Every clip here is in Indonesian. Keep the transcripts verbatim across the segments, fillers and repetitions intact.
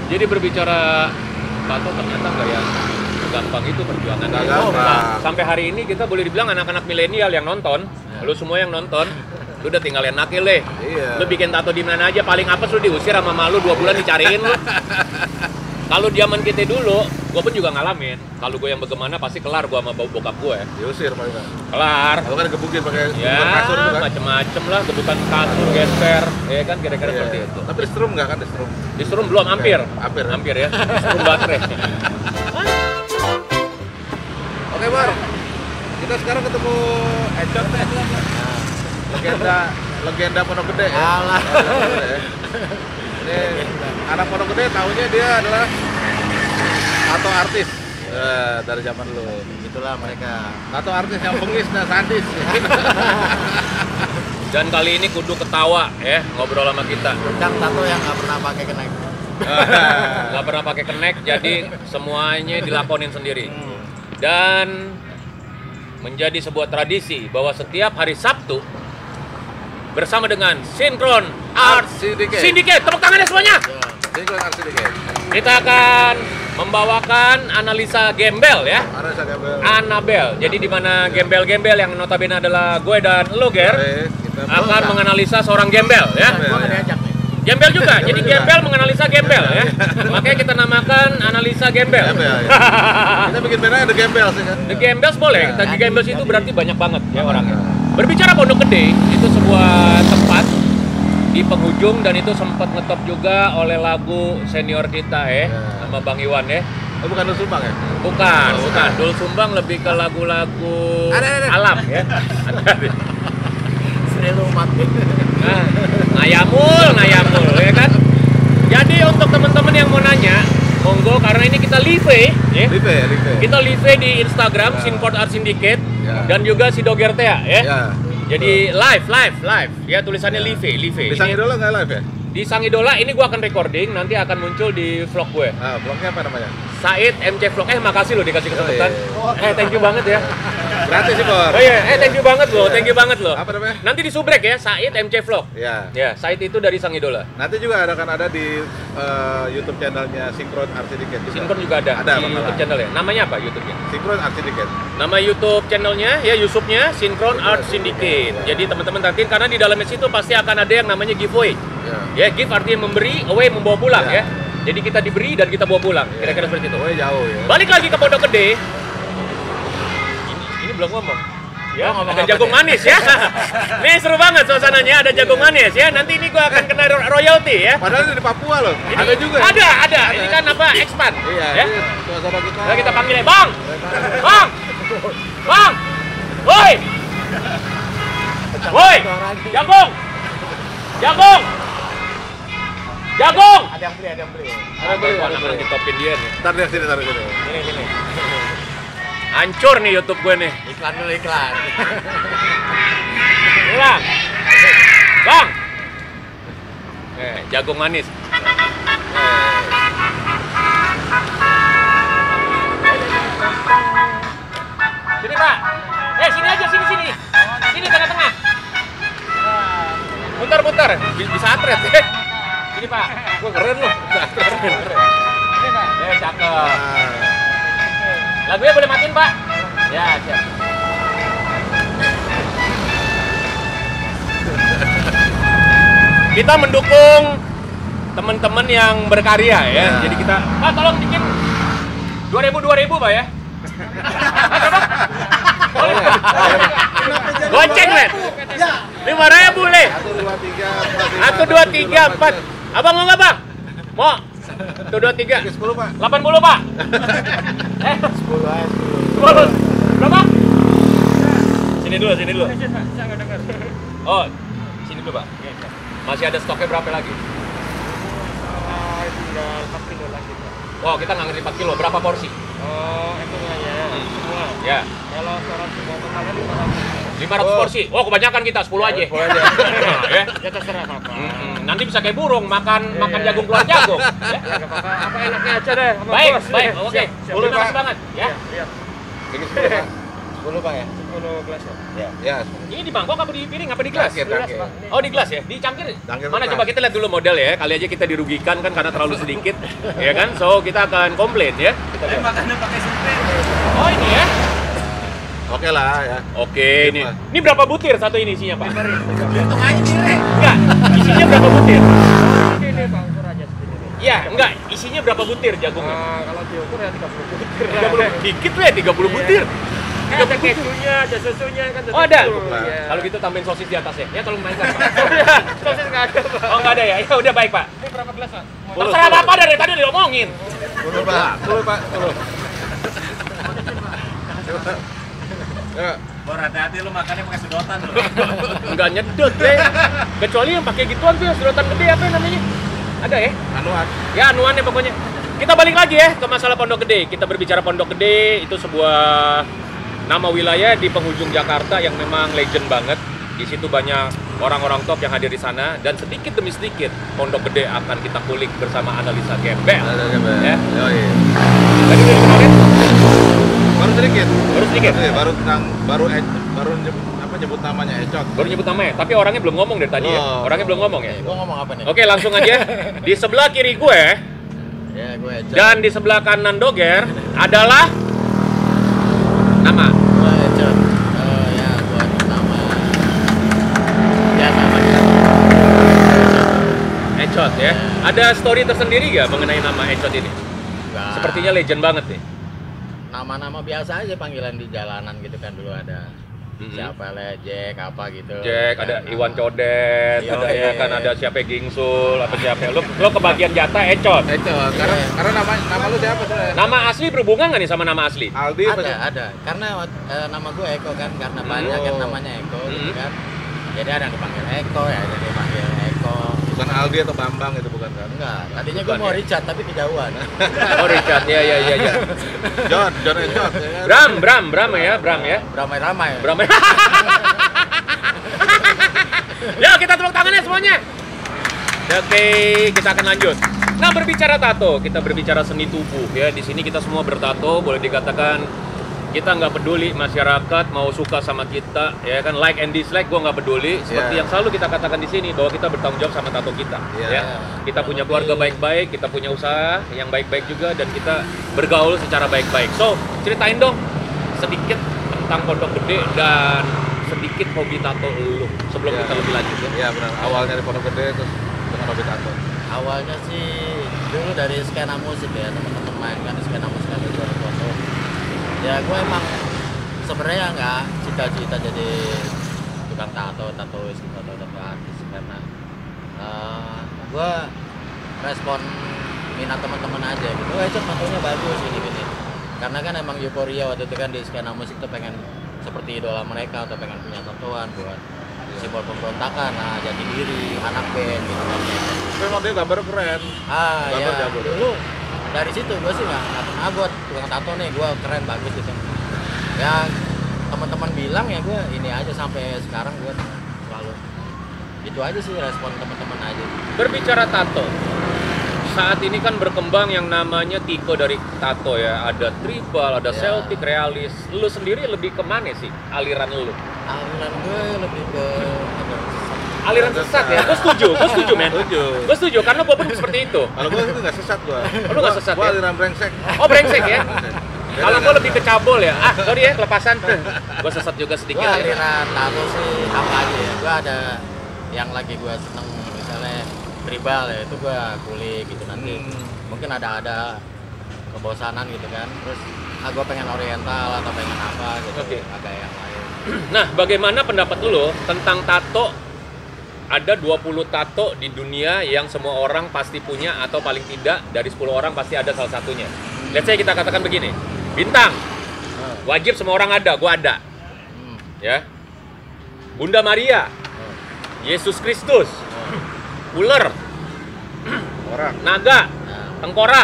Jadi berbicara tato ternyata nggak yang gampang itu perjuangan. Nggak gampang. Sampai hari ini kita boleh dibilang anak-anak milenial yang nonton, ya. Lu semua yang nonton, lu udah tinggal yang nakil deh. Iya. Lu bikin tato di mana aja, paling apes lu diusir sama malu dua bulan dicariin lu. Kalau zaman kita dulu, gue pun juga ngalamin. Kalau gue yang bagaimana pasti kelar gue sama bau bokap gue. Diusir paling nggak. Kelar. Kalau kan gebukin pakai Ya, kasur itu kan. macem-macem lah, gebukan kasur, geser, ya kan kira-kira Iya. seperti itu. Tapi di strum nggak kan di strum? Di strum belum, hampir. Hampir. Hampir ya. Strum baterai. Oke Bar, kita sekarang ketemu Econ nih. Legenda, legenda Pondok Gede ya. Alah. Ini anak Pondok Gede tahunya dia adalah tato artis. Eh, dari zaman dulu. Itulah mereka. Tato artis yang bengis dan sadis. Dan kali ini kudu ketawa ya, ngobrol sama kita. Udang tato yang nggak pernah pakai kenek. Nggak pernah pakai kenek, jadi semuanya dilakonin sendiri. Dan menjadi sebuah tradisi bahwa setiap hari Sabtu bersama dengan Synchron Art Syndicate. Syndicate, tepuk tangannya semuanya. Synchron Art Syndicate. Kita akan membawakan analisa gembel ya. Mana saya gambar? Anabel. Jadi di mana gembel-gembel yang notabene adalah gue dan lo, Ger, Kita akan menganalisa seorang gembel ya. Gua nggak diajak nih. Gembel juga. Jadi gembel menganalisa gembel ya. Makanya kita namakan analisa gembel. Gembel, ya. Kita bikin bandnya The Gembels ya kan? The Gembels boleh. Ya. Tadi Gembels itu berarti banyak banget ya orangnya. Berbicara Pondok Gede, itu sebuah tempat di penghujung dan itu sempat ngetop juga oleh lagu senior kita ya, Ya. sama Bang Iwan ya. Oh, bukan Dul Sumbang ya? Bukan, Oh, bukan. bukan. Dul Sumbang lebih ke lagu-lagu Ada, ada. alam ya. Ada. Sri Lumat. Nah, ngayamul, ngayamul ya kan. Jadi untuk teman-teman yang mau nanya, monggo karena ini kita live ya. Live ya, live ya. Kita live di Instagram Ya. Synchron Art Syndicate Ya. dan juga si Dogertea ya. Ya. Jadi live, live, live. Ya tulisannya Ya. live, live. Di Sang Ini- Idola nggak live ya? Di Sang Idola ini gua akan recording, nanti akan muncul di vlog gue. Ah, vlognya apa namanya? Said M C Vlog. Eh makasih loh dikasih kesempatan. Oh, Eh thank you banget ya. Gratis sih, Bor. Oh iya, eh thank you banget loh, thank you banget loh. Apa namanya? Nanti di subrek ya, Said M C Vlog. Ya. Ya, Said itu dari Sang Idola. Nanti juga ada kan ada di eh, YouTube channelnya Synchron Art Syndicate juga. Synchron juga ada, Ada, di bakalan. YouTube channel ya. Namanya apa YouTube-nya? Synchron Art Syndicate. Nama YouTube channelnya ya YouTube-nya Synchron Art Syndicate. Jadi teman-teman tantiin karena di dalamnya situ pasti akan ada yang namanya giveaway. Ya. Ya, give artinya memberi, away membawa pulang Ya. ya. Jadi kita diberi dan kita bawa pulang. Kira-kira seperti itu. Oh, jauh ya. Balik lagi ke Pondok Gede. Ini, ini belum ngomong. Ya, Oh, ngomong ada apa jagung nih? manis ya. Nih seru banget suasananya, ada jagung manis ya. Nanti ini gua akan kena ro- royalty ya. Padahal ini di Papua loh. Ini- ada juga. ya? Ada, ada. Ada. Ini kan apa? Expand. Iya, Ya. ini suasana kita. Nah, kita panggil ya, Bang. Bang. Bang. Woi. Woi. Jagung. Jagung. Jagung. Ada yang beli, ada yang beli. Ada beli, ada beli. Ditopin dia nih. Ntar dari sini, taruh sini. Ini, ini. Hancur nih YouTube gue nih. Iklan dulu iklan. Ulang. Bang. Eh, jagung manis. Sini, Pak. Eh, sini aja, sini, sini. Sini, tengah-tengah. Putar-putar. Bi- Bisa atret. Eh. Sini, Pak. Gue keren loh. Keren, keren. Eh, cakep. Lagunya boleh matiin, Pak? Ya, siap. Kita mendukung teman-teman yang berkarya ya. Ya. Jadi kita, Pak tolong bikin dua ribu dua ribu Pak ya. Pak, coba. Boleh. Goceng, men. lima ribu, Le. Satu, dua, tiga, empat, lima, Satu, dua, tiga, empat. Abang mau nggak, Bang? Mau? Satu, dua, tiga. Oke, sepuluh, Pak. delapan puluh, Pak. Eh, sepuluh aja, sepuluh. sepuluh. Berapa? Sini dulu, sini dulu. Oh, sini dulu, Pak. Masih ada stoknya berapa lagi? Tinggal empat kilo lagi. Oh, kita nggak ngerti empat kilo. Berapa porsi? Oh, itunya ya. Semua. Ya, Kalau sekarang semua totalnya lima ratus. lima ratus Oh. porsi. Oh, kebanyakan kita sepuluh aja. sepuluh aja. Nah, ya. Ya terserah apa. Mm-mm. Nanti bisa kayak burung makan Iya, makan iya. jagung keluar jagung. Ya. Ya, nggak apa-apa. Apa enaknya aja deh. sama Baik, bos. baik. Siap, Oke. siap. Terima kasih banget ya. Iya. Bikin sepuluh, Pak. sepuluh Pak ya? sepuluh gelas ya. Ya. Ya. Ini di mangkok apa di piring apa di gelas? Cangkir, cangkir. Pak. Ini. Oh di gelas ya, di cangkir. Cangkir Mana bekas. coba kita lihat dulu model ya. Kali aja kita dirugikan kan karena terlalu sedikit, ya kan? So kita akan komplain ya. Kita lihat. Makannya pakai sempit. Oh ini ya. Oke lah ya. Oke ini. Mas. Ini berapa butir satu ini isinya Pak? Hitung aja direk. Enggak. Isinya berapa butir? Ini Bang, ukur aja segini nih. Iya, enggak. Isinya berapa butir jagungnya? Ah, kalau diukur ya tiga puluh butir. tiga puluh. Dikit tuh ya tiga puluh butir. Kan ada kejunya, ada susunya kan. Oh ada. Iya. Kalau gitu tambahin sosis di atasnya. Ya tolong mainkan Pak. Sosis nggak ada Pak. Oh nggak ada ya? Ya udah baik Pak. Ini berapa gelas Pak? Terserah Bapak dari tadi udah diomongin. Sepuluh Pak. Sepuluh Pak. Sepuluh. Ya. Bor, hati-hati lu makannya pakai sedotan lu. Enggak nyedot deh. Kecuali yang pakai gituan tuh yang sedotan gede apa ya namanya? Ada ya? Anuan. Ya anuannya pokoknya. Kita balik lagi ya ke masalah Pondok Gede. Kita berbicara Pondok Gede itu sebuah nama wilayah di penghujung Jakarta yang memang legend banget. Di situ banyak orang-orang top yang hadir di sana dan sedikit demi sedikit Pondok Gede akan kita kulik bersama analisa gembel. Ada gembel. Ya. Yoi. Tadi dari kemarin Baru sedikit. baru sedikit. Iya, baru tentang baru e- baru nyebut, apa nyebut namanya Ecot. Baru nyebut namanya, tapi orangnya belum ngomong dari tadi ya. Oh. Orangnya belum ngomong ya. Gua ngomong apa nih? Oke, langsung aja. Di sebelah kiri gue Ya, gue Ecot. dan di sebelah kanan Doger adalah nama. Gue Ecot. Oh ya, gue nama. Ya nama kita. Ecot ya. Ada story tersendiri gak mengenai nama Ecot ini? Enggak. Sepertinya legend banget nih. Nama-nama biasa aja panggilan di jalanan gitu kan dulu ada. Mhm. Siapa le Jack apa gitu. Jack, Kan, ada nama. Iwan Codet, Iya, ada ya iya. kan ada siapa Gingsul, apa siapa. Lo lo kebagian jatah Ecot. Ecot. Karena Iya. karena nama nama lu siapa sih? Nama asli berhubungan nggak nih sama nama asli? Aldi apa Ada, sih? ada. Karena eh, nama gue Eko kan, karena banyak kan Oh. namanya Eko gitu Hmm. kan. Jadi ada yang dipanggil Eko, ya ada yang dipanggil Eko. Bukan Aldi atau Bambang itu bukan kan? Enggak, tadinya gue Bukan, mau ya? Richard tapi kejauhan. Oh Richard, ya ya ya ya. John, John Ecot ya kan? Bram, Bram, Bram ya, Bram ya. Ramai-ramai. Bram. Ya kita tepuk tangannya semuanya. Oke, kita akan lanjut. Nah berbicara tato, kita berbicara seni tubuh ya. Di sini kita semua bertato, boleh dikatakan kita nggak peduli masyarakat mau suka sama kita, ya kan like and dislike, gua nggak peduli. Seperti Yeah. yang selalu kita katakan di sini bahwa kita bertanggung jawab sama tato kita. Yeah. Ya, kita punya keluarga baik-baik, kita punya usaha yang baik-baik juga, dan kita bergaul secara baik-baik. So ceritain dong sedikit tentang Pondok Gede dan sedikit hobi tato lu sebelum Yeah. kita lebih lanjut ya. Iya benar. Awalnya di Pondok Gede terus dengan hobi tato. Awalnya sih dulu dari skena musik ya, teman-teman main kan di skena musik kan itu foto. Ya gue emang sebenarnya nggak cita-cita jadi tukang tato, tatois, tato tato artis karena eh, gue respon minat teman-teman aja gitu. Oh, Ecot tatonya bagus gini-gini. Karena kan emang euforia waktu itu kan di skena musik tuh pengen seperti idola mereka atau pengen punya tatoan buat simbol pemberontakan, nah jati diri, anak band gitu kan. Tapi emang dia gambar keren. Ah Gambar ya, jago. dulu dari situ gue sih nggak nggak pernah buat tukang tato nih, gue keren bagus gitu. Ya teman-teman bilang ya gue ini aja sampai sekarang gue selalu itu aja sih respon teman-teman aja. Berbicara tato, saat ini kan berkembang yang namanya tipe dari tato ya. Ada tribal, ada Ya. Celtic, realis. Lu sendiri lebih kemana sih aliran lu? Aliran gue lebih ke apa? Aliran sesat ya? Gue setuju, gue setuju men. Setuju. Gue setuju karena gue pun seperti itu. Kalau gua itu nggak sesat gua. Oh, lu nggak sesat Gua ya? aliran brengsek. Oh brengsek ya? Beda Kalau gue kan? lebih ke cabul ya. Ah sorry ya kelepasan. Gue sesat juga Gue sedikit ya. aliran tato sih apa aja ya. Gue ada yang lagi gue seneng misalnya tribal ya itu gue kulik gitu nanti. Hmm. Mungkin ada ada kebosanan gitu kan. Terus ah gue pengen oriental atau pengen apa gitu. Oke. Agak yang lain. Nah bagaimana pendapat lu tentang tato? Ada dua puluh tato di dunia yang semua orang pasti punya atau paling tidak dari sepuluh orang pasti ada salah satunya. Let's say kita katakan begini. Bintang. Wajib semua orang ada, gua ada. Hmm. Ya. Bunda Maria. Yesus Kristus. Ular, Orang, naga, Nah, tengkorak,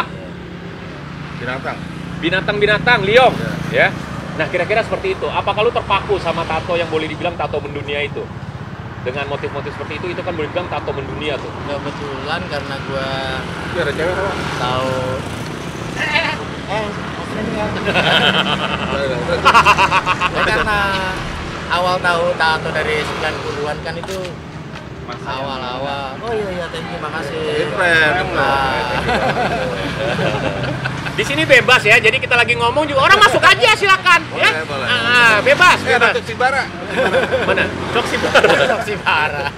binatang. binatang-binatang, liong, ya. Nah, kira-kira seperti itu. Apakah lu terpaku sama tato yang boleh dibilang tato mendunia itu? Dengan motif-motif seperti itu, itu kan boleh dibilang tato mendunia tuh. kebetulan karena gue Itu ada cewek apa? tahu eh ini kan. Ya, karena awal tahu tato dari sembilan puluhan kan itu awal-awal. Oh iya iya, thank you, makasih. Friend. Di sini bebas ya, jadi kita lagi ngomong juga orang masuk aja silakan ya. Boleh, boleh. Ah, bebas, Eh, bebas. Datuk Sibara. Mana? Cok Sibara. Saksi parah.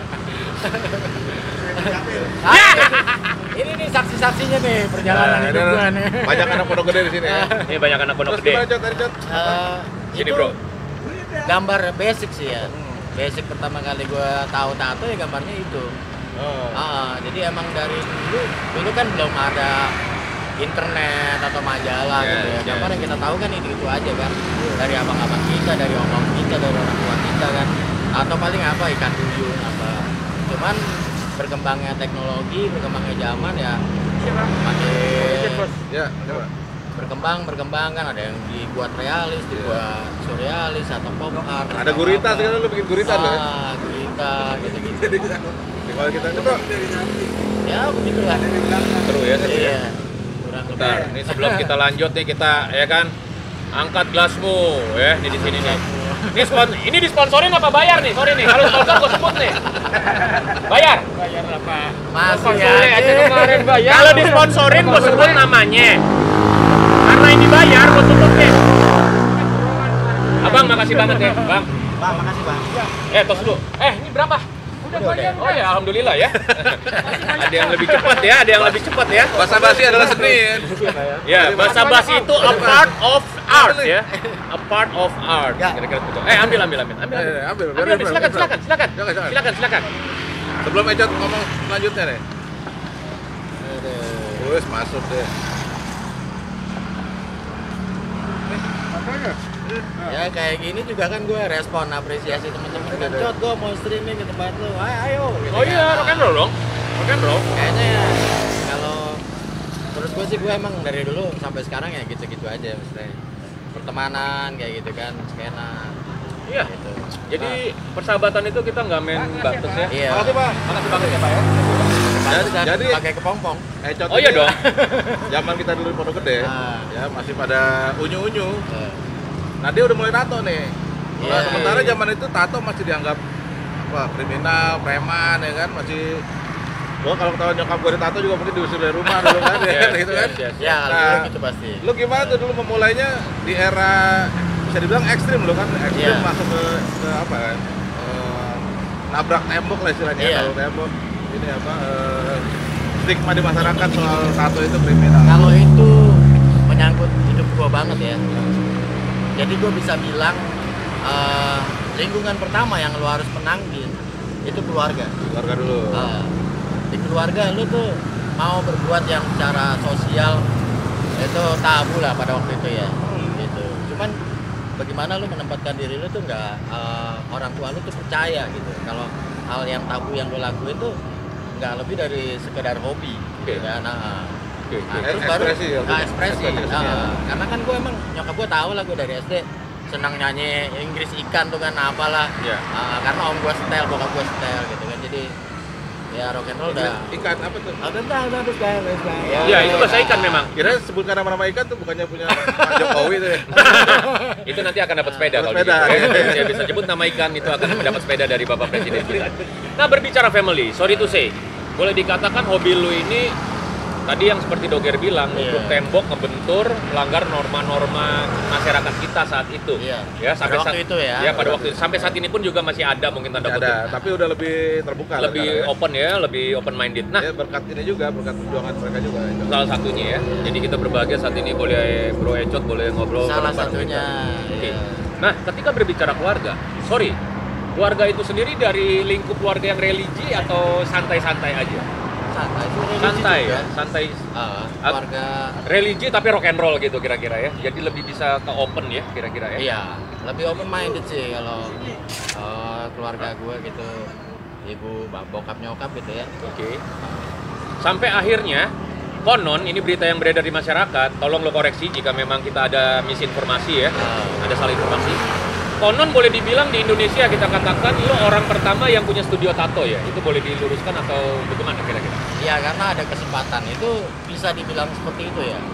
Ya. Ini nih saksi-saksinya nih perjalanan Nah, hidup ini gua nih. banyak anak pondok gede di sini ya. Ini banyak anak pondok Terus gede. gimana, Cot? Tadi, Cot? Eh, Sini, itu bro. gambar basic sih ya. Basic pertama kali gua tahu tato ya gambarnya itu. Oh. Ah, jadi emang dari dulu dulu kan belum ada internet atau majalah Yes, gitu ya. yes. Gambar yang kita tahu kan itu itu aja kan. Dari abang-abang kita, dari om-om kita, dari orang tua kita kan. Atau paling apa ikan duyung apa. Cuman berkembangnya teknologi, berkembangnya zaman ya makin Ya, coba. berkembang berkembang kan, ada yang dibuat realis, dibuat surrealis atau pop art. Ada atau gurita apa. sekarang lu bikin gurita lo. ya? Ah, gurita gitu-gitu. Kalau kita coba. Ya begitulah. Seru ya. seru ya. Iya. Kurang lebih. Bentar, ini sebelum kita lanjut nih kita ya kan angkat gelasmu ya di di sini nih. Ini spon ini disponsorin apa bayar nih? Sorry nih, kalau sponsor gue sebut nih. Bayar. Bayar apa? Masih Sponsornya aja aja. kemarin bayar. Kalau disponsorin gue sebut namanya. Karena ini bayar gue sebut nih. Abang makasih banget ya, Bang. Bang, makasih Bang. Eh, tos dulu. Eh, ini berapa? Udah bayar. Oh ya, alhamdulillah ya. Ada yang lebih cepat ya, ada yang lebih cepat ya. Basa-basi adalah seni. Ya, bahasa basi itu a part of art ya. A part of art. Ya. Kira-kira begitu. Eh, ambil ambil ambil. Ambil. Eh, Ambil, ambil, ambil, biar- ambil. Silakan, biar- silakan, silakan. Silakan, silakan. Silakan, silakan. Sebelum Ecot ngomong selanjutnya deh. Terus masuk deh. Ya kayak gini juga kan gue respon apresiasi teman-teman kan. Cot, gue mau streaming ke tempat lu. Ayo, ayo. Gitu Oh iya, kan. rock and roll dong. Rock and roll. Kayaknya ya, kalau terus gue sih gue emang dari dulu sampai sekarang ya gitu-gitu aja maksudnya. Pertemanan kayak gitu kan, skena. Iya. Gitu. Jadi persahabatan itu kita nggak main batas ya. Iya. Makasih, Pak. Makasih banget ya, Pak ya. Jadi, Jadi- jadi pakai kepompong. Ecot Oh iya ini dong. Zaman kita dulu di pondok gede, Ah. ya masih pada unyu-unyu. Eh, Nah dia udah mulai tato nih. Nah, Iya. sementara zaman itu tato masih dianggap apa kriminal, preman ya kan, masih gua kalau ketahuan nyokap gua ditato juga mungkin diusir dari rumah dulu kan, ya, Yes, gitu kan. yes, yes. Ya, kalau Nah, dulu gitu pasti. Lu gimana tuh dulu memulainya di era bisa dibilang ekstrim lo kan, ekstrim Iya. masuk ke, ke apa kan, eh, nabrak tembok lah istilahnya, Iya. kalau tembok ini apa eh, stigma di masyarakat soal tato itu kriminal. Kalau itu menyangkut hidup gua banget ya. Jadi gua bisa bilang eh, lingkungan pertama yang lu harus menangin itu keluarga. Keluarga dulu. Eh, di keluarga lu tuh mau berbuat yang secara sosial itu tabu lah pada waktu itu ya. Gitu. Cuman bagaimana lu menempatkan diri lu tuh nggak eh, orang tua lu tuh percaya gitu. Kalau hal yang tabu yang lu lakuin tuh nggak lebih dari sekedar hobi. Oke. Gitu ya. Nah, Oke, Nah, oke. terus Ekspresi baru ya, nah, ekspresi. ekspresi Nah, ya. karena kan gue emang nyokap gue tahu lah gue dari S D senang nyanyi Inggris ikan tuh kan apalah. Iya. Nah, karena om gue setel, bokap gue setel gitu kan. Jadi ya rock and roll udah. Ikan apa tuh? Ah, bentar, bentar, terus kayak terus kayak. Iya, itu bahasa ikan memang. Kira sebutkan nama-nama ikan tuh bukannya punya Pak Jokowi tuh ya? Itu nanti akan dapat sepeda Dapat kalau sepeda. gitu. Ya. Saya bisa sebut nama ikan itu akan mendapat sepeda dari Bapak Presiden kita. Nah, berbicara family, sorry to say, boleh dikatakan hobi lu ini tadi yang seperti Doger bilang, Iya. untuk tembok, ngebentur, melanggar norma-norma masyarakat kita saat itu. Iya. Ya, sampai Pada waktu saat itu ya. Ya, pada waktu itu. Sampai saat ini pun juga masih ada mungkin tanda Masih kutip. ada, tapi udah lebih terbuka lah Lebih sekarang ya. open ya, lebih open minded. Nah, Ya berkat ini juga, berkat perjuangan mereka juga. itu. salah satunya ya. Jadi kita berbahagia saat ini boleh Bro Ecot boleh ngobrol Salah bareng-bareng satunya. kita. Oke. Iya. Nah, ketika berbicara keluarga, sorry, keluarga itu sendiri dari lingkup keluarga yang religi atau santai-santai aja? Santai, itu religi Santai juga. ya, santai. Ah, keluarga. Religi tapi rock and roll gitu kira-kira ya. Jadi lebih bisa ke open ya kira-kira ya. Iya, lebih open minded sih kalau eh, keluarga gue gitu. Ibu, bap- bokap, nyokap gitu ya. Oke. Sampai akhirnya konon ini berita yang beredar di masyarakat, tolong lo koreksi jika memang kita ada misinformasi ya. Ah. Ada salah informasi. Konon boleh dibilang di Indonesia kita katakan lo orang pertama yang punya studio tato ya. Itu boleh diluruskan atau bagaimana kira-kira? Iya, karena ada kesempatan itu bisa dibilang seperti itu ya.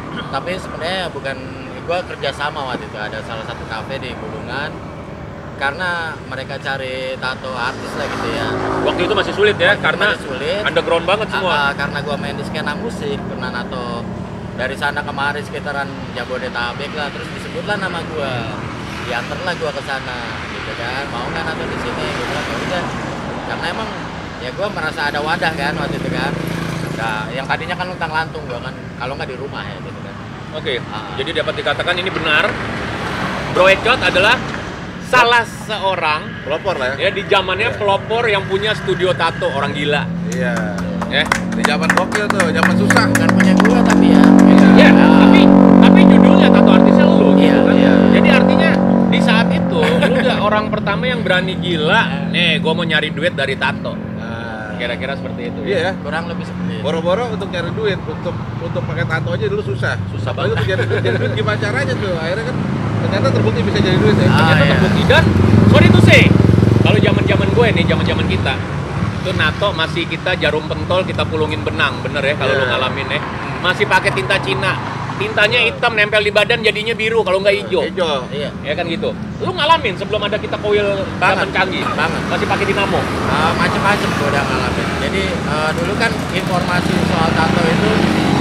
tapi sebenarnya bukan gue kerja sama waktu itu, ada salah satu kafe di Bulungan karena mereka cari tato artis lah gitu ya. Waktu itu masih sulit ya, Waktu itu karena masih sulit. underground banget semua. Ah, ah, karena gue main di skena musik, pernah nato dari sana kemari sekitaran Jabodetabek lah, terus disebutlah nama gue, diantarlah gue ke sana gitu kan, mau nggak nato di sini, gue bilang ya udah, karena emang ya gue merasa ada wadah kan waktu itu kan. Nah, yang tadinya kan luntang lantung gue kan, kalau nggak di rumah ya gitu kan. Oke, Ah. jadi dapat dikatakan ini benar. Bro Ecot adalah salah seorang Pelopor lah ya. ya di zamannya Iya. pelopor yang punya studio tato, orang gila. Iya. Ya. Di zaman gokil tuh, zaman susah. Bukan punya gue tapi ya. Ya, Ah. tapi tapi judulnya tato artisnya lu gitu Iya, kan. iya. Jadi artinya di saat itu lu udah orang pertama yang berani gila. Nih, gua mau nyari duit dari tato. Nah, Kira-kira seperti itu. iya ya. Kurang lebih seperti itu. Boro-boro untuk nyari duit, untuk untuk pakai tato aja dulu susah. Susah Apalagi banget. untuk nyari duit, nyari duit gimana caranya tuh? Akhirnya kan ternyata terbukti bisa jadi duit ya. Ah, Ternyata iya. terbukti dan sorry to say, kalau zaman-zaman gue nih, zaman-zaman kita itu nato masih kita jarum pentol, kita pulungin benang, bener ya kalau Iya. lu ngalamin ya. Masih pakai tinta Cina. Tintanya hitam nempel di badan jadinya biru kalau nggak hijau. Hijau. Iya. Ya kan gitu. Lu ngalamin sebelum ada kita koil Banget. zaman canggih. Banget. Masih pakai dinamo. Uh, macem-macem gue udah ngalamin. Jadi uh, dulu kan informasi soal tato itu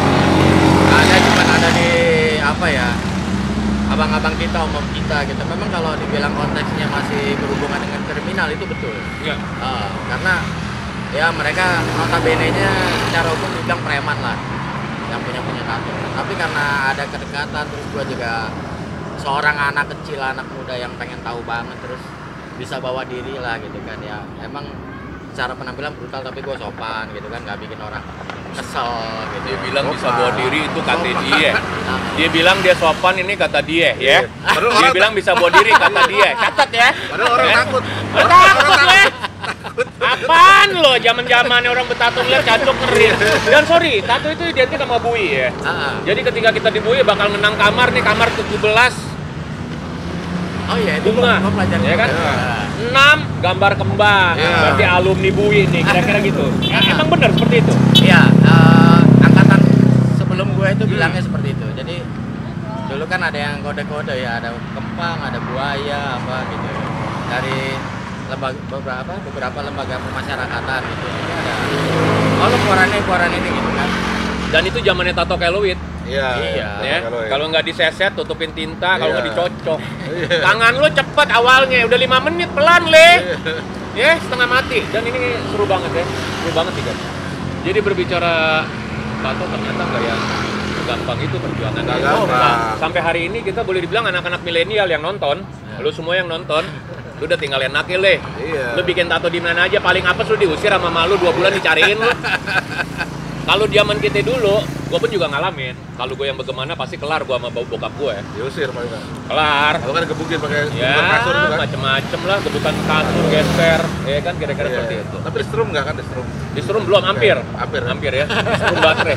ada cuma ada di apa ya, abang-abang kita, omong kita gitu. Memang kalau dibilang konteksnya masih berhubungan dengan kriminal itu betul. Iya. Uh, karena ya mereka notabene-nya secara hukum dibilang preman lah yang punya punya tato. Tapi karena ada kedekatan, terus gue juga seorang anak kecil, anak muda yang pengen tahu banget, terus bisa bawa diri lah gitu kan ya. Emang secara penampilan brutal tapi gue sopan gitu kan, nggak bikin orang kesel gitu. Dia bilang Sopan. bisa bawa diri itu kata Sopan. dia. Nah, Dia bilang dia sopan ini kata dia ya. Padahal Dia orang bilang bisa bawa diri kata dia. Catat ya. Padahal orang Ya. takut. Oh, takut gue. Apaan lo? Zaman-zamannya orang bertato lihat cancok ngerin. Dan sorry, tato itu identik sama bui ya. ah, ah. Jadi ketika kita di bui bakal menang kamar nih, kamar tujuh belas, Oh iya itu bunga, gue pelajarin ya kan? juga. enam gambar kembang. Iya. Berarti alumni bui nih, kira-kira gitu. Ya, emang benar seperti itu. Iya, eh, angkatan sebelum gue itu bilangnya seperti itu. Jadi dulu kan ada yang kode-kode ya, ada kempang, ada buaya, apa gitu. Dari lembaga beberapa beberapa lembaga pemasyarakatan gitu. Jadi ada oh lu keluaran ini, keluaran ini gitu kan. Dan itu zamannya tato keloid. Iya. Iya. Ya, Kalau ya. kalau nggak diseset, tutupin tinta, kalau Iya. nggak dicocok. Iya. Tangan lu cepet awalnya, udah lima menit pelan le. Ya, setengah mati. Dan ini seru banget ya, seru banget sih guys. Jadi berbicara tato ternyata nggak yang gampang itu perjuangan. Nggak Oh, gampang. Pak. Sampai hari ini kita boleh dibilang anak-anak milenial yang nonton, lu semua yang nonton, lu udah tinggal enak le. Iya. Lu bikin tato di mana aja, paling apes lu diusir sama malu dua bulan dicariin lu. Kalau zaman kita dulu, gue pun juga ngalamin. Kalau gue yang bagaimana pasti kelar gue sama bokap gue. Diusir paling nggak. Kelar. Kalau kan gebukin pakai Ya, gebukan kasur itu kan. macem-macem lah, gebukan kasur, geser, ya kan kira-kira Iya. seperti itu. Tapi di strum nggak kan di strum? Di strum belum, hampir, Hampir. hampir ya, strum baterai.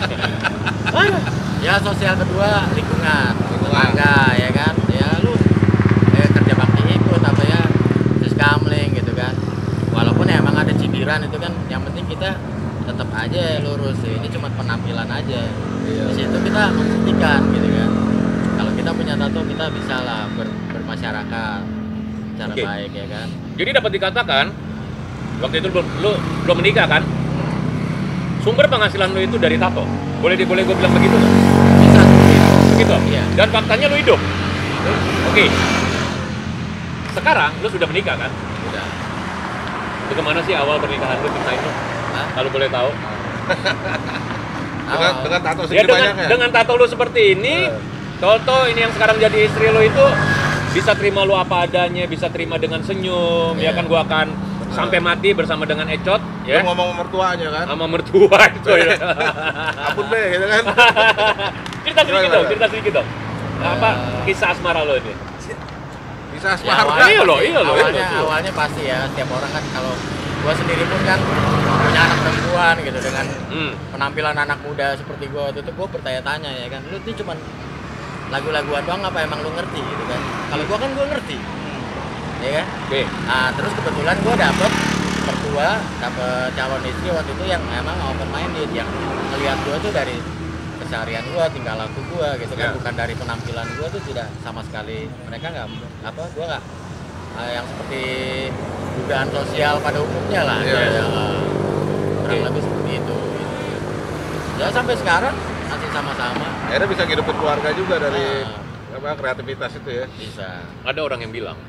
Ya sosial kedua lingkungan, Lingkungan. tetangga ya kan. Ya lu ya, kerja bakti ikut apa ya, terus kamling gitu kan. Walaupun ya emang ada cibiran itu kan, yang penting kita tetap aja lurus. Ini cuma penampilan aja. Iya. Di situ kita membuktikan gitu kan. Kalau kita punya tato kita bisa lah ber, bermasyarakat secara Oke. baik ya kan. Jadi dapat dikatakan, waktu itu lu, lu belum menikah kan? Sumber penghasilan lu itu dari tato. Boleh di boleh gue bilang begitu nggak? Bisa seperti itu. Begitu. Iya. Dan faktanya lu hidup. Oke. Sekarang lu sudah menikah kan? Udah. Itu kemana sih awal pernikahan lu, ceritain lu? Hah? Kalau boleh tahu. Dengan Awal. dengan tato Ya segini dengan, banyaknya. dengan tato lu seperti ini, Eh. Toto ini yang sekarang jadi istri lu itu bisa terima lu apa adanya, bisa terima dengan senyum, ya Iya. kan gua akan sampai mati bersama dengan Ecot, Lu ya, ngomong sama mertuanya kan. sama mertua itu ya. Ampun deh gitu kan. Cerita sedikit Gimana, dong, gimana? cerita sedikit dong. Apa Eh. kisah asmara lo ini? Bisa Ya, asmara. awalnya Iya loh, pasti- iya loh, Awalnya, iya loh. awalnya pasti ya, setiap orang kan kalau gua sendiri pun kan punya anak perempuan gitu dengan Hmm. penampilan anak muda seperti gua waktu itu, gua bertanya-tanya ya kan, lu tuh cuman lagu-laguan doang apa emang lu ngerti gitu kan? Kalau gua kan gua ngerti, ya kan? Oke. Nah terus kebetulan gua dapet mertua, dapet calon istri waktu itu yang emang open minded, yang ngeliat gua tuh dari keseharian gua, tingkah laku gua gitu kan, Ya. bukan dari penampilan gua tuh tidak sama sekali. Mereka nggak apa, gua nggak uh, yang seperti dugaan sosial pada umumnya lah. Iya. Ya, kurang Oke. lebih seperti itu. Gitu. Ya sampai sekarang masih sama-sama. Akhirnya bisa ngidupin keluarga juga dari Ah. apa kreativitas itu ya. Bisa. Ada orang yang bilang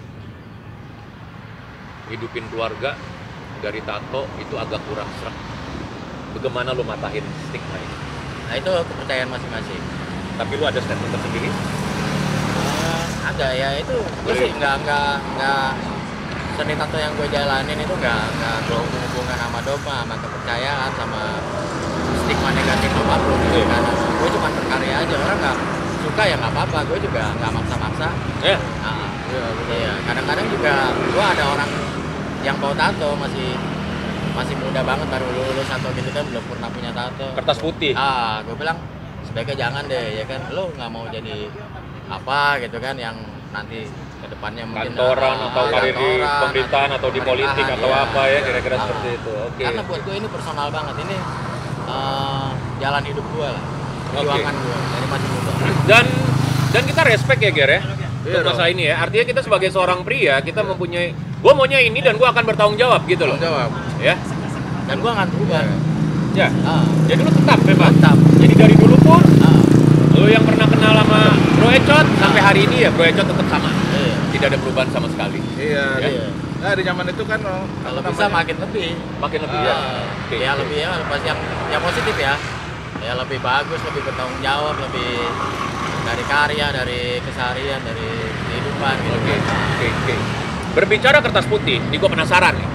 hidupin keluarga dari tato itu agak kurang serak. Bagaimana lu matahin stigma ini? Nah itu kepercayaan masing-masing. Tapi lu ada statement tersendiri? Uh, ada ya itu gue Boleh. sih nggak nggak nggak seni tato yang gue jalanin itu nggak nggak berhubungan sama dogma, sama kepercayaan, sama stigma negatif apapun gitu kan. Gue cuma berkarya aja, orang nggak suka ya nggak apa-apa, gue juga nggak maksa-maksa. Ya. Nah, Iya, iya kadang-kadang juga gue ada orang yang mau tato masih masih muda banget baru lulus atau gitu kan belum pernah punya tato. Kertas putih. Ah, gue bilang sebaiknya jangan deh ya kan, lo nggak mau jadi apa gitu kan yang nanti kedepannya mungkin Kantoran ah, atau karir di kantoran, pemerintahan atau di politik pemerintahan, atau ya. apa ya kira-kira Ah, seperti itu. Oke. Karena buat gue ini personal banget, ini eh, jalan hidup gue lah, perjuangan gue dari masih muda. Dan dan kita respect ya Ger ya. Iya Untuk masalah ini ya. Artinya kita sebagai seorang pria kita mempunyai gua maunya ini dan gua akan bertanggung jawab gitu loh. Jawab. Ya. Dan gue nggak berubah. Ya. Ah, Jadi lu tetap memang. Tetap. Jadi dari dulu pun ah, lu yang pernah kenal sama Bro Ecot sampai hari ini ya Bro Ecot tetap sama. iya. Tidak ada perubahan sama sekali. Iya. Ya. Iya. Nah, di zaman itu kan oh, Kalau apa bisa namanya? makin lebih. Makin lebih Ah, ya. Oke. ya lebih ya pas yang yang positif ya. Ya lebih bagus, lebih bertanggung jawab, lebih dari karya, dari keseharian, dari kehidupan gitu. Oke, oke, oke. Berbicara kertas putih, ini gue penasaran nih.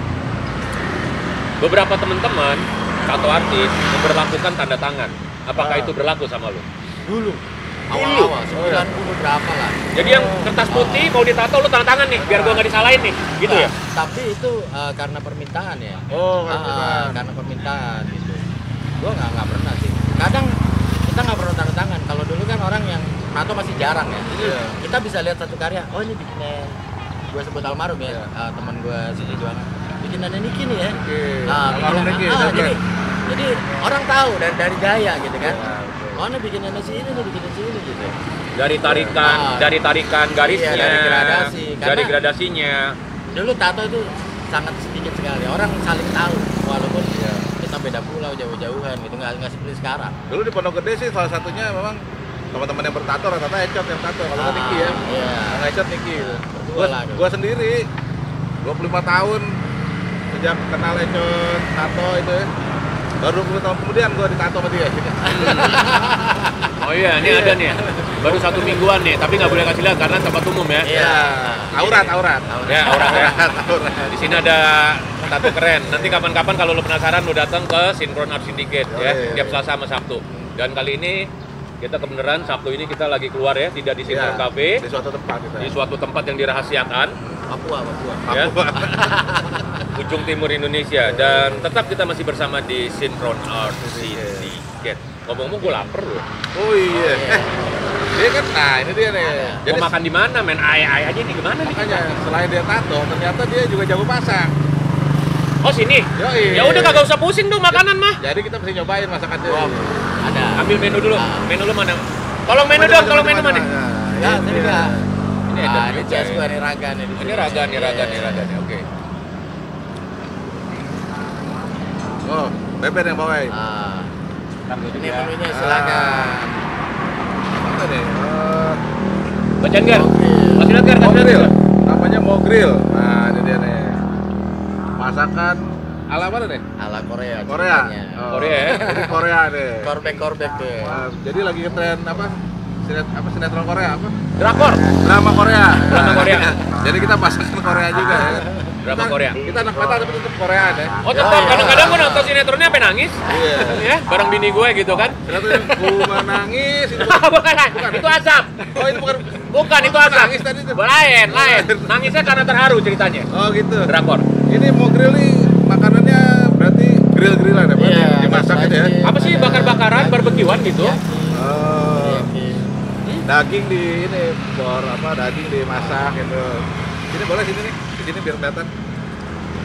Beberapa teman-teman tato artis memberlakukan tanda tangan. Apakah Ah. itu berlaku sama lu? Dulu awal-awal sembilan puluh berapa lah. Jadi yang kertas putih mau ditato lu tanda tangan nih, biar gue nggak disalahin nih, gitu ya? Nah, tapi itu eh, karena permintaan ya. Oh, Ah, kan. karena permintaan gitu. Gua nggak nggak pernah sih. Kadang kita nggak perlu tanda tangan. Kalau dulu kan orang yang tato masih jarang ya. Iya. Kita bisa lihat satu karya. Oh ini bikinnya gue sebut almarhum ya, Iya. eh, teman gue seperjuangan. Bikinannya Niki nih ya. Oke. Ah, Almarhum bikinan- Niki, ah, oke. jadi, jadi orang tahu dari dari gaya gitu kan. Iya, betul. Oh ini bikinannya si ini nih, bikinannya si ini gitu. Dari tarikan, Ah. dari tarikan garisnya, Iya, dari gradasi. dari Karena- gradasinya. Dulu tato itu sangat sedikit sekali. Orang saling tahu walaupun Iya. kita beda pulau jauh-jauhan gitu, nggak nggak seperti sekarang. Dulu di Pondok Gede sih salah satunya memang teman-teman yang bertato rata-rata Ecot yang tato. Kalau nggak Niki ya. Iya. Yang Ecot Niki gitu. Berdua Gua, lah dulu. gua sendiri dua puluh lima tahun sejak kenal Ecot tato itu ya. Baru dua puluh tahun kemudian gua ditato sama dia. Oh iya, ini ada nih. Baru satu mingguan nih, tapi nggak boleh kasih lihat karena tempat umum ya. Iya. Aurat, aurat. Ya, orang ya. Aurat. Di sini ada tato keren. Nanti kapan-kapan kalau lu penasaran lu datang ke Synchron Art Syndicate Oh, ya, iya. tiap Selasa sama Sabtu. Dan kali ini kita kebenaran Sabtu ini kita lagi keluar ya, tidak di Synchron Iya, Cafe, di suatu tempat kita. di suatu tempat yang dirahasiakan, Papua, Papua. ya, Papua. ujung timur Indonesia. Dan tetap kita masih bersama di Synchron Art Syndicate. Ngomong-ngomong gue lapar loh. Oh iya. Iya. Eh, dia kan, nah ini dia nih. Jadi Mau makan di mana? Men ay-ay aja nih gimana nih? makanya selain dia tato, ternyata dia juga jago masak. Oh sini. Yoi. Ya udah kagak usah pusing dong makanan mah. Jadi kita mesti nyobain masakan dia. Wow. Ada. Ambil menu dulu. Ah. Menu lu mana? Tolong menu dong, tolong menu mana? Ya, tadi enggak. Ini Ini ada ada ini juga jas ya. gua nih raga nih. di Ini sini. raga nih, raga nih, Iya. raga nih. Oke. Oh, Beben yang bawain. Ah. Ini ya. menunya silakan. Apa nih? Eh, Bacaan Gar. Oke. Masih lihat Gar, kasih lihat, Mogril. Gar. Namanya Mogril. Nah, ini dia nih. Masakan ala mana nih? Ala Korea. Korea. ceritanya. Oh, Korea ya? Ini Korea nih. Korbek-korbek tuh. Nah, jadi lagi ngetren apa? Sinet, apa sinetron Korea apa? Drakor. Drama Korea. Drama Korea. Jadi kita masakan Korea juga ya. Drama Kita- Korea. Kita anak mata tapi tetap Koreaan ya. Oh tetap, Oh, iya. kadang-kadang gue nonton sinetronnya sampai nangis. Iya. Ya, bareng bini gue gitu kan. Sinetron ku menangis itu. bukan, itu asap. Oh, ini bukan. Bukan, itu asap. Nangis tadi tuh. Lain, lain. Nangisnya karena terharu ceritanya. Oh, gitu. Drakor. Ini Mogril nih makanannya berarti grill-grillan ya, berarti Iya, dimasak gitu ya. ada Apa sih ada bakar-bakaran, daging, barbekyuan gitu? yaki, Oh. yaki. Daging di ini bor apa daging dimasak gitu. Sini boleh sini nih, di sini biar kelihatan.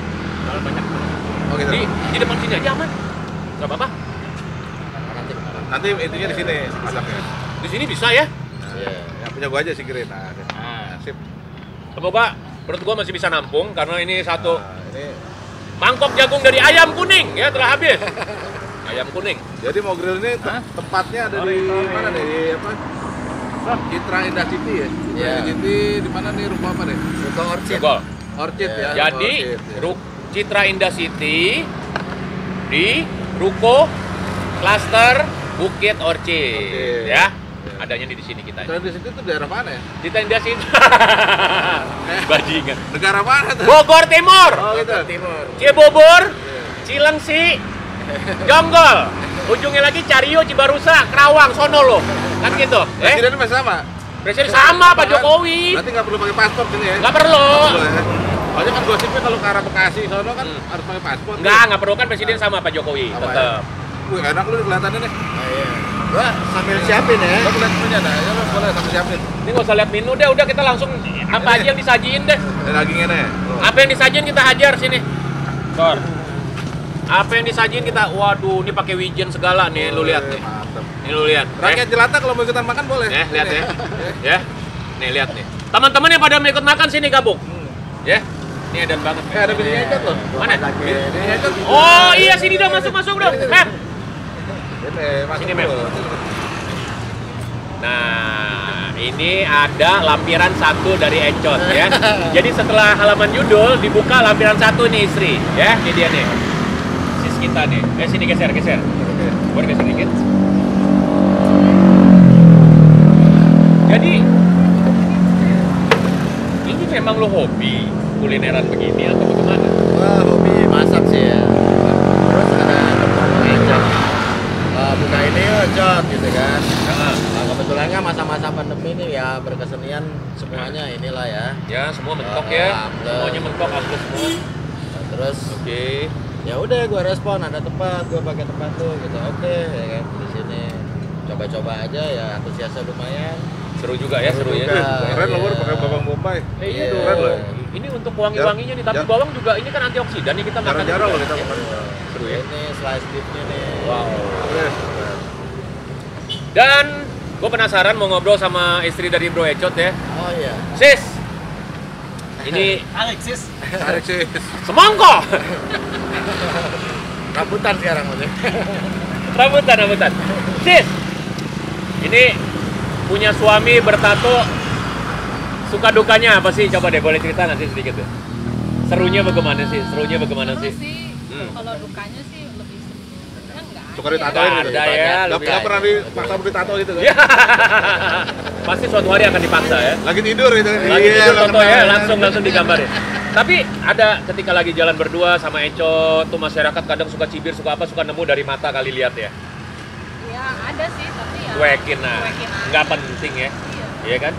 Banyak. Oh gitu. Di, di depan sini aja aman. Gak apa-apa. Nanti Nah, Nanti intinya di sini masaknya. Di sini bisa ya? Iya. Yang punya gua aja sih Green. Nah, nah, sip. Semoga perut gua masih bisa nampung karena ini satu Nah, ini mangkok jagung dari ayam kuning ya telah habis. Ayam kuning. jadi mau grill ini te- tempatnya ada di mana nih? Di apa? Citra Indah City ya? Citra Iya. Indah City di mana nih rumah apa nih? Ruko Orchid. Jogol. Orchid Iya. ya. Jadi Orchid, ya. Ru- Citra Indah City di Ruko Cluster Bukit Orchid Oke. ya. Adanya di sini kita. Citra Indah City itu daerah mana ya? Citra Indah City. Bajingan. Negara mana tuh? Bogor Timur. Oh gitu. Timur. Cibubur, Cilengsi, Jonggol. Ujungnya lagi Cario, Cibarusa, Kerawang, sono lo. Kan gitu. Eh, Presiden masih sama? Presiden sama Pak Jokowi. Berarti nggak perlu pakai paspor sini ya? Nggak perlu. Nggak perlu ya? Soalnya kan gosipnya kalau ke arah Bekasi sono kan Hmm. harus pakai paspor. Nggak, nggak perlu kan presiden sama Pak Jokowi. Sama ya? Tetap. Wih, enak lu kelihatannya nih. Nah, iya. Gua sambil siapin ya. Lo lihat punya dah, ya lo boleh sambil siapin. Ini nggak usah lihat menu deh, udah kita langsung apa aja yang disajiin deh. Ini dagingnya nih. Tuh. Apa yang disajiin kita hajar sini. Kor. Apa yang disajiin kita, waduh, ini pakai wijen segala nih, lu lihat nih. Mantap. Ini lu lihat. Rakyat jelata kalau mau ikutan makan boleh. Eh, lihat Ini ya. Ya. Nih lihat nih. Teman-teman yang pada mau ikut makan sini gabung. Ya. Ini edan banget. Eh, ada bini nyecot loh. Mana? Bini nyecot. Oh iya sini dong, masuk masuk dong. Hep. Ini masuk Sini, dulu. Nah, ini ada lampiran satu dari Ecot ya. Jadi setelah halaman judul dibuka lampiran satu nih istri, ya. Ini dia nih. Sis kita nih. Eh sini geser, geser. Oke. Boleh geser dikit. Jadi ini memang lo hobi kulineran begini atau bagaimana? Wah, hobi masak sih ya. Terus ada teman ngajak uh, buka ini yuk, Jod, gitu kan. Nah, Nah, kebetulan kan masa-masa pandemi ini ya berkesenian semuanya inilah ya. ya semua mentok Oh, ya. ambles. Semuanya mentok, ambles semua. Nah, terus Oke. ya udah gue respon ada tempat, gue pakai tempat tuh gitu. Oke, ya kan di sini coba-coba aja ya, antusiasnya lumayan. Seru juga ya, seru, Seru ya. juga. Keren loh, Iya. Bur, pakai bawang bombay. Eh, iya Iya. dong. Keren loh. Ini untuk wangi-wanginya nih, tapi Jar- bawang juga ini kan antioksidan nih kita makan. Jarang-jarang loh juga. kita makan. Seru ya. Ini slice beefnya nih. Wow. Keren. Dan gue penasaran mau ngobrol sama istri dari Bro Ecot ya. Oh iya. Sis, ini Alexis. Tarik sih. semongko. Rambutan sekarang maksudnya. Rambutan, rambutan. Sis, ini punya suami bertato. Suka dukanya apa sih? Coba deh, boleh cerita nggak sih sedikit deh. Serunya bagaimana sih? Serunya bagaimana Seru sih? sih. Hmm. Kalau dukanya sih lebih sebenarnya enggak. Suka ada ditatoin Nggak gitu. ada ya. Nggak lebih- nggak pernah dipaksa ditato gitu kan? Ya. Pasti suatu hari akan dipaksa ya. Lagi tidur gitu kan? Lagi tidur nggak foto ya, kenal. langsung langsung digambarin. Tapi ada ketika lagi jalan berdua sama Ecot tuh masyarakat kadang suka cibir, suka apa, suka nemu dari mata kali lihat ya. Ya ada sih, tapi ya. Cuekin nah, cuekin aja. nggak penting ya, Iya. iya kan?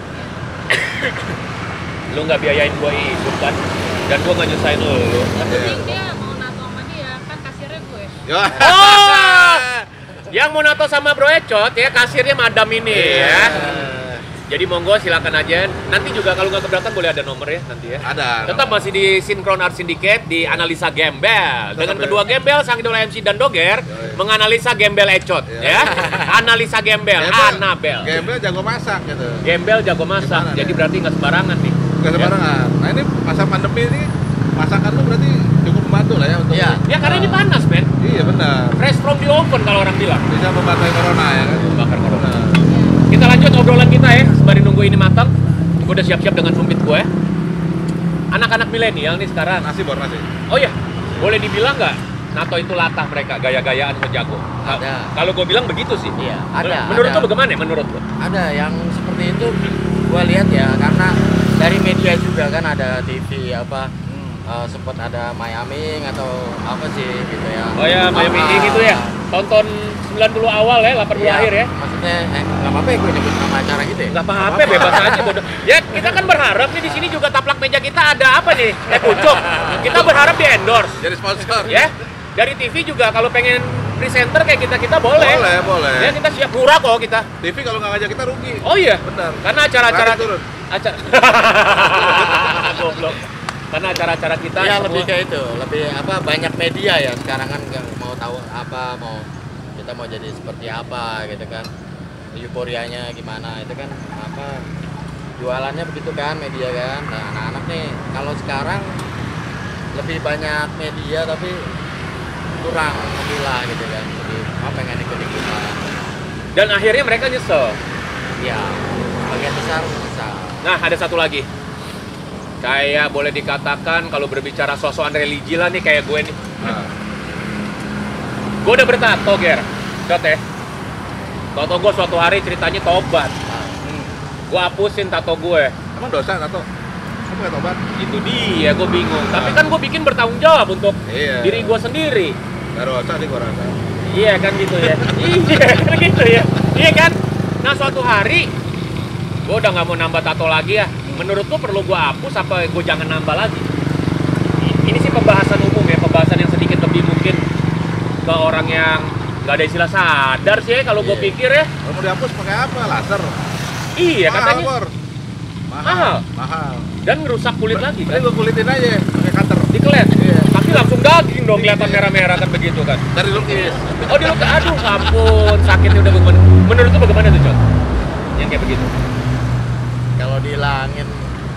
Lu nggak biayain gua hidup kan, dan gua nggak nyusahin lu. Yang penting dia mau nato sama dia, kan kasirnya gue. Ya. Oh, yang mau nato sama Bro Ecot ya kasirnya madam ini ya. Jadi monggo silakan aja. Nanti juga kalau nggak keberatan boleh ada nomor ya nanti ya. Ada. Tetap masih di Synchron Art Syndicate di analisa gembel. Dengan Tetap kedua ya. gembel sang idola M C dan Doger Yoi. menganalisa gembel Ecot Iya. ya. Analisa gembel Anabel. Gembel jago masak gitu. Gembel jago masak. Gimana Jadi nih? berarti nggak sembarangan nih. Gak sembarangan. Nah ini masa pandemi ini masakan lu berarti cukup membantu lah ya untuk. Iya. Ya karena ini panas, men. Iya benar. Fresh from the oven kalau orang bilang. Bisa membantai corona ya kan. Bakar corona. Benar. Kita lanjut obrolan kita ya, sembari nunggu ini matang. Gue udah siap-siap dengan sumpit gue. Anak-anak milenial nih sekarang. Nasi bor nasi. Oh iya, boleh dibilang nggak nato itu latah mereka, gaya-gayaan atau jago? Ada. Kalau gue bilang begitu sih. Iya, ada, Menurut ada. lo bagaimana? Menurut lo? Ada yang seperti itu gua lihat ya, karena dari media juga kan ada T V apa eh, sempat ada Miami atau apa sih gitu ya. Oh ya, Miami Ah, Ink itu ya. Tonton sembilan puluh awal ya, delapan puluh iya, akhir ya. Maksudnya eh nggak apa-apa ya gue nyebut nama acara gitu ya. Nggak apa-apa, bebas aja bodoh. Ya kita kan berharap nih di sini juga taplak meja kita ada apa nih? Eh pucuk. Kita berharap di endorse. Jadi sponsor. Ya. Dari T V juga kalau pengen presenter kayak kita kita boleh. Boleh, boleh. Ya kita siap murah kok kita. T V kalau nggak ngajak kita rugi. Oh iya. Benar. Karena acara-acara Lari turun. acara Goblok. Karena acara-acara kita Ya semua- lebih kayak itu, lebih apa banyak media ya sekarang kan nggak mau tahu apa mau gitu kita mau jadi seperti apa gitu kan, euforianya gimana itu kan apa jualannya begitu kan media kan. Nah anak-anak nih kalau sekarang lebih banyak media tapi kurang memilah gitu kan, jadi apa pengen ikut-ikutan. Dan akhirnya mereka nyesel. Ya bagian besar besar. Nah, ada satu lagi. Kayak boleh dikatakan kalau berbicara sosokan religi lah nih kayak gue nih. Nah, Gue udah bertato, Ger. Dot ya. Tato gue suatu hari ceritanya tobat. hmm. Gue hapusin tato gue. Emang dosa tato? Kamu nggak tobat? Itu dia, gue bingung. Tapi kan gue bikin bertanggung jawab untuk Iya. diri gue sendiri. Nggak dosa nih gua rasa. Iya kan gitu ya. Iya kan gitu ya. Iya kan. Nah suatu hari gue udah nggak mau nambah tato lagi ya. Menurut lu perlu gue hapus apa gue jangan nambah lagi? I- Ini sih pembahasan umum ya, pembahasan yang sedikit lebih mungkin ke orang yang nggak ada istilah sadar sih ya, kalau gue Iya. pikir ya. Kalau mau dihapus pakai apa? Laser. Iya Mahal, katanya. Bor. Mahal. Mahal. Mahal. Dan ngerusak kulit lagi Ini kan. gua kulitin aja pakai cutter. Dikelet. Iya. Tapi langsung daging dong kelihatan merah-merah kan begitu kan. Dari lukis. Oh diluk, aduh ampun sakitnya udah bagaimana. Menurut lu bagaimana tuh Con? Yang kayak begitu. Kalau dihilangin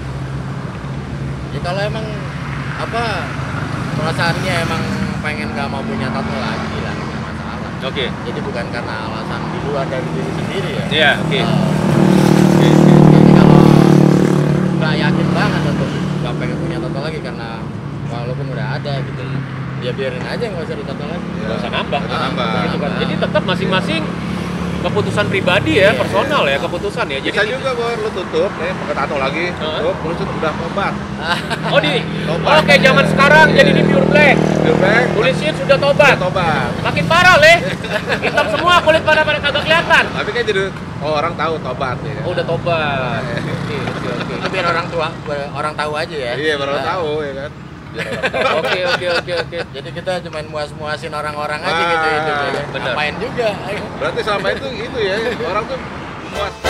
ya kalau emang apa perasaannya emang pengen gak mau punya tato lagi lah nggak masalah. Oke. Jadi bukan karena alasan di luar dari diri sendiri ya. Iya, oke. Eh, jadi kalau nggak yakin banget untuk nggak pengen punya tato lagi karena walaupun udah ada gitu, ya biarin aja nggak usah ditato lagi. Nggak usah nambah. Nggak nambah. Gitu kan. Jadi tetap masing-masing keputusan pribadi ya, Iya, personal iya. ya, keputusan ya. Jadi Bisa juga Bor, lu tutup nih pakai tato lagi. Heeh. Tutup, terus udah tobat. oh di Tobat. Oke, zaman sekarang Iya. jadi di pure black. Feedback. Tulisin sudah tobat. Tobat. Makin parah leh. Hitam semua kulit pada pada kagak kelihatan. Tapi kan jadi oh, orang tahu tobat ya. Oh, udah tobat. Oke, oke, oke. Itu biar orang tua, biar orang tahu aja ya. Iya, baru Nah, tahu ya kan. Oke, oke, oke, oke. Jadi kita cuma muas-muasin orang-orang aja Wah, gitu hidup ya. bener. Ngapain juga? Ayo. Berarti selama itu itu ya, orang tuh muat